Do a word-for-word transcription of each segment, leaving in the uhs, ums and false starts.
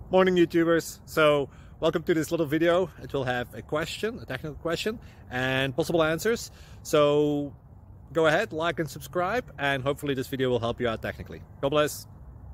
Morning YouTubers. So welcome to this little video. It will have a question, a technical question, and possible answers. So go ahead, like and subscribe, and hopefully this video will help you out technically. God bless.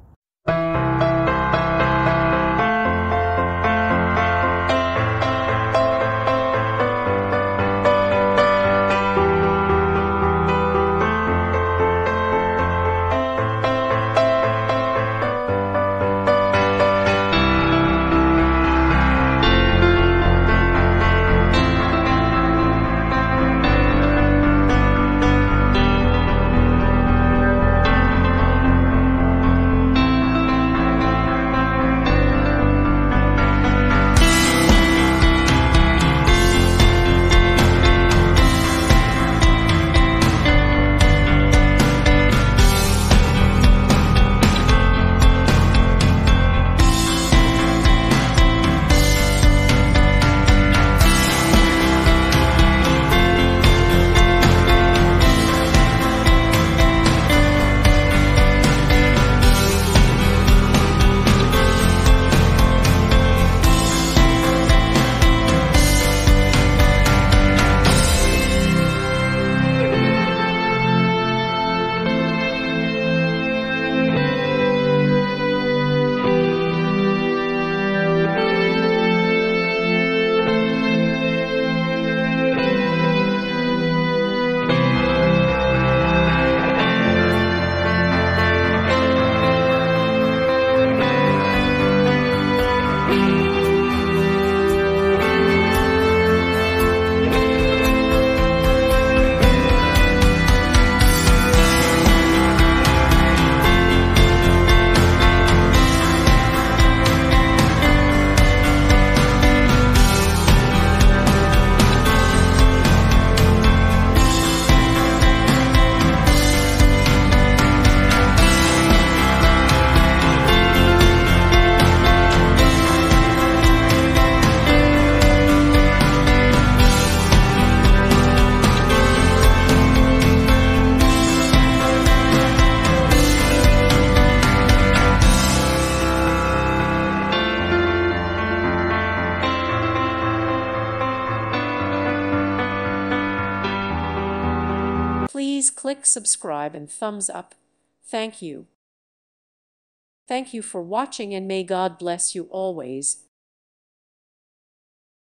Please click subscribe and thumbs up. Thank you. Thank you for watching, and may God bless you always.